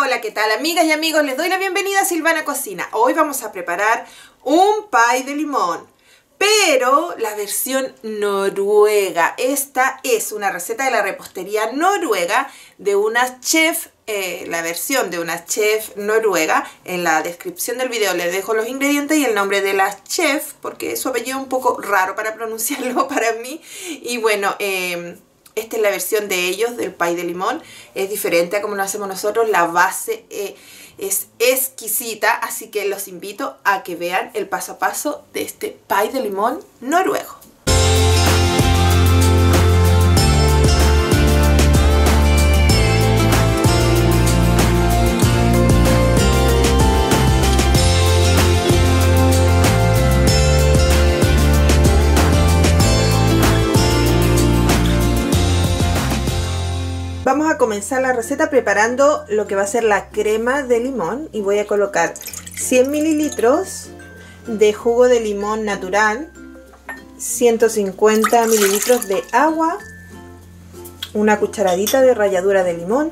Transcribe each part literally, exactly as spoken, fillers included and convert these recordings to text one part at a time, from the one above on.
Hola, ¿qué tal amigas y amigos? Les doy la bienvenida a Silvana Cocina. Hoy vamos a preparar un pie de limón, pero la versión noruega. Esta es una receta de la repostería noruega de una chef, eh, la versión de una chef noruega. En la descripción del video les dejo los ingredientes y el nombre de la chef, porque su apellido es un poco raro para pronunciarlo para mí. Y bueno, eh, esta es la versión de ellos del pie de limón. Es diferente a como lo hacemos nosotros. La base eh, es exquisita, así que los invito a que vean el paso a paso de este pie de limón noruego. Vamos a comenzar la receta preparando lo que va a ser la crema de limón, y voy a colocar cien mililitros de jugo de limón natural, ciento cincuenta mililitros de agua, una cucharadita de ralladura de limón,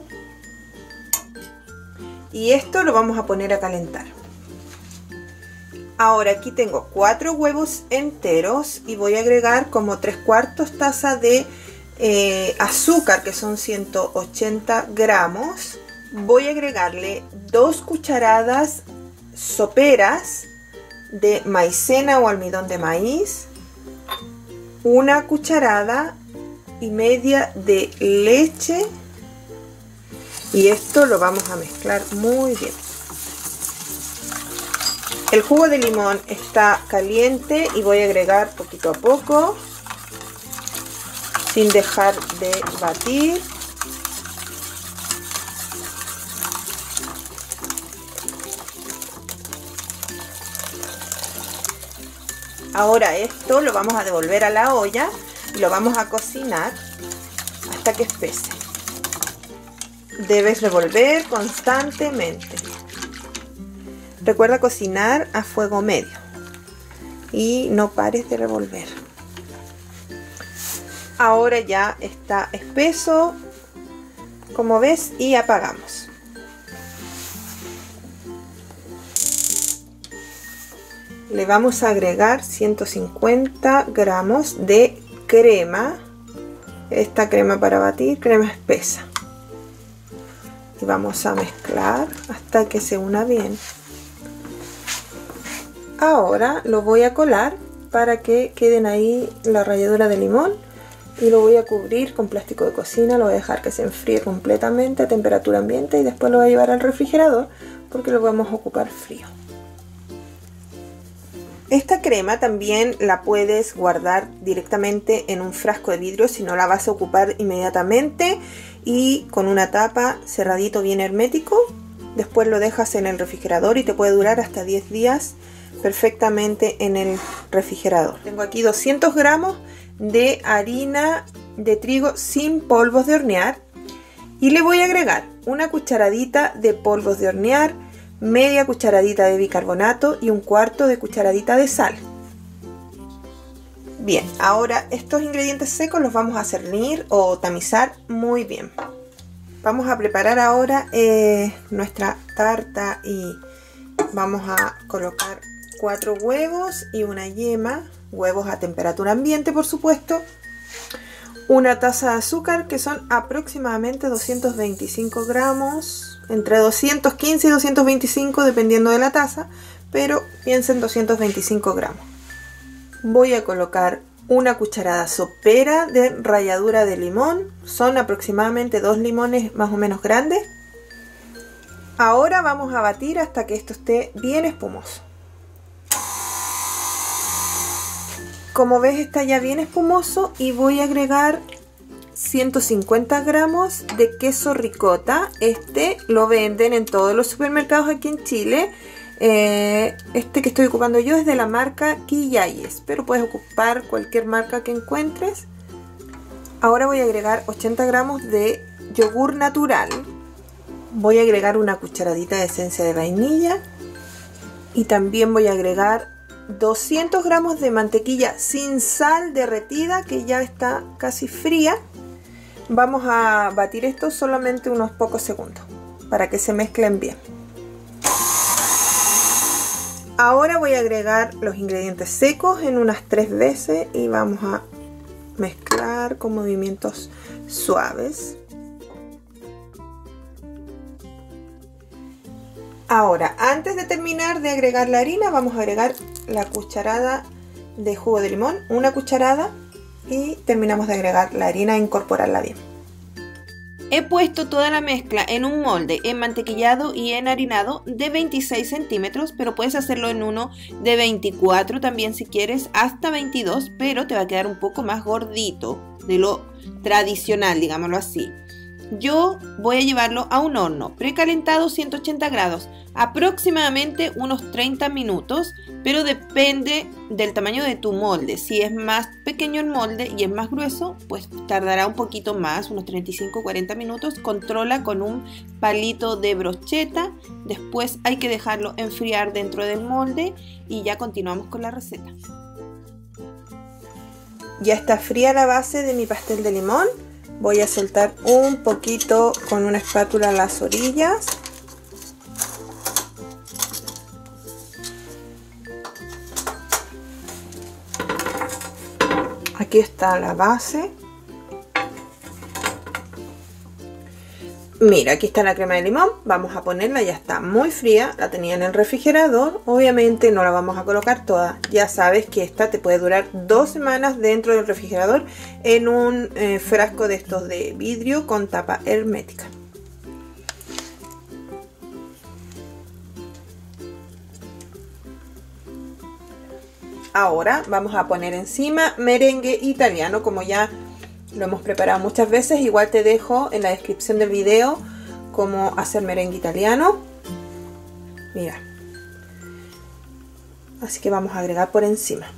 y esto lo vamos a poner a calentar. Ahora aquí tengo cuatro huevos enteros y voy a agregar como tres cuartos taza de Eh, azúcar, que son ciento ochenta gramos. Voy a agregarle dos cucharadas soperas de maicena o almidón de maíz, una cucharada y media de leche, y esto lo vamos a mezclar muy bien. El jugo de limón está caliente y voy a agregar poquito a poco, sin dejar de batir. Ahora esto lo vamos a devolver a la olla y lo vamos a cocinar hasta que espese. Debes revolver constantemente. Recuerda cocinar a fuego medio y no pares de revolver. Ahora ya está espeso, como ves, y apagamos. Le vamos a agregar ciento cincuenta gramos de crema, esta crema para batir, crema espesa. Y vamos a mezclar hasta que se una bien. Ahora lo voy a colar para que queden ahí la ralladura de limón. Y lo voy a cubrir con plástico de cocina, lo voy a dejar que se enfríe completamente a temperatura ambiente y después lo voy a llevar al refrigerador porque lo vamos a ocupar frío. Esta crema también la puedes guardar directamente en un frasco de vidrio si no la vas a ocupar inmediatamente, y con una tapa cerradito bien hermético. Después lo dejas en el refrigerador y te puede durar hasta diez días perfectamente en el refrigerador. Tengo aquí doscientos gramos de harina de trigo sin polvos de hornear, y le voy a agregar una cucharadita de polvos de hornear, media cucharadita de bicarbonato y un cuarto de cucharadita de sal. Bien, ahora estos ingredientes secos los vamos a cernir o tamizar muy bien. Vamos a preparar ahora eh, nuestra tarta, y vamos a colocar cuatro huevos y una yema, huevos a temperatura ambiente por supuesto, una taza de azúcar que son aproximadamente doscientos veinticinco gramos, entre doscientos quince y doscientos veinticinco dependiendo de la taza, pero piensen doscientos veinticinco gramos. Voy a colocar una cucharada sopera de ralladura de limón, son aproximadamente dos limones más o menos grandes. Ahora vamos a batir hasta que esto esté bien espumoso. Como ves, está ya bien espumoso, y voy a agregar ciento cincuenta gramos de queso ricota. Este lo venden en todos los supermercados aquí en Chile. Eh, este que estoy ocupando yo es de la marca Quillayes, pero puedes ocupar cualquier marca que encuentres. Ahora voy a agregar ochenta gramos de yogur natural. Voy a agregar una cucharadita de esencia de vainilla, y también voy a agregar doscientos gramos de mantequilla sin sal derretida, que ya está casi fría. Vamos a batir esto solamente unos pocos segundos. para que se mezclen bien. Ahora voy a agregar los ingredientes secos en unas tres veces y vamos a mezclar con movimientos suaves. Ahora, antes de terminar de agregar la harina, vamos a agregar la cucharada de jugo de limón, una cucharada, y terminamos de agregar la harina e incorporarla bien. He puesto toda la mezcla en un molde enmantequillado y enharinado de veintiséis centímetros, pero puedes hacerlo en uno de veinticuatro también si quieres, hasta veintidós, pero te va a quedar un poco más gordito de lo tradicional, digámoslo así. Yo voy a llevarlo a un horno precalentado ciento ochenta grados, aproximadamente unos treinta minutos, pero depende del tamaño de tu molde. Si es más pequeño el molde y es más grueso, pues tardará un poquito más, unos treinta y cinco a cuarenta minutos. Controla con un palito de brocheta. Después hay que dejarlo enfriar dentro del molde y ya continuamos con la receta. Ya está fría la base de mi pastel de limón. Voy a soltar un poquito con una espátula las orillas. Aquí está la base. Mira, aquí está la crema de limón. Vamos a ponerla, ya está muy fría. La tenía en el refrigerador. Obviamente no la vamos a colocar toda. Ya sabes que esta te puede durar dos semanas dentro del refrigerador en un eh, frasco de estos de vidrio con tapa hermética. Ahora vamos a poner encima merengue italiano, como ya lo hemos preparado muchas veces. Igual te dejo en la descripción del video cómo hacer merengue italiano. Mira. Así que vamos a agregar por encima.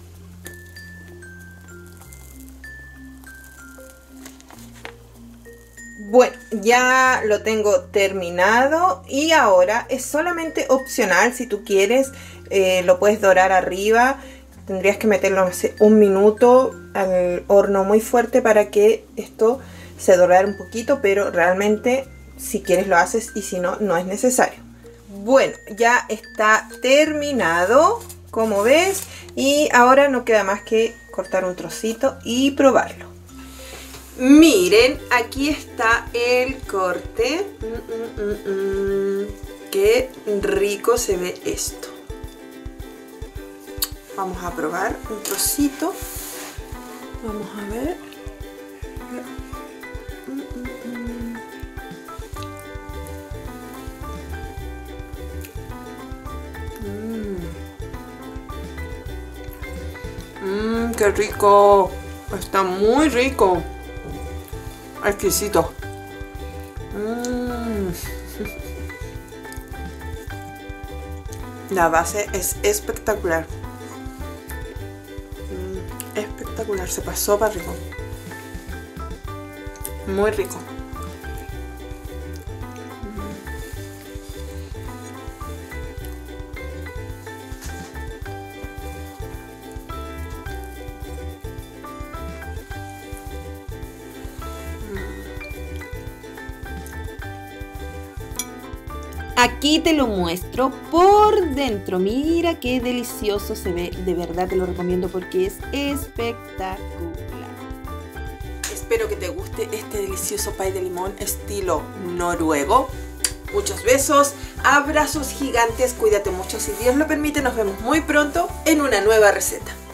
Bueno, ya lo tengo terminado y ahora es solamente opcional. Si tú quieres, eh, lo puedes dorar arriba. Tendrías que meterlo, no sé, un minuto al horno muy fuerte para que esto se dorara un poquito, pero realmente si quieres lo haces y si no, no es necesario. Bueno, ya está terminado, como ves, y ahora no queda más que cortar un trocito y probarlo. Miren, aquí está el corte. Mm, mm, mm, mm. Qué rico se ve esto. Vamos a probar un trocito. Vamos a ver. Mmm, qué rico. Está muy rico. Exquisito. Mm. La base es espectacular. Mm, espectacular. Se pasó para rico. Muy rico. Aquí te lo muestro por dentro. Mira qué delicioso se ve. De verdad te lo recomiendo porque es espectacular. Espero que te guste este delicioso pie de limón estilo noruego. Muchos besos, abrazos gigantes, cuídate mucho. Si Dios lo permite, nos vemos muy pronto en una nueva receta.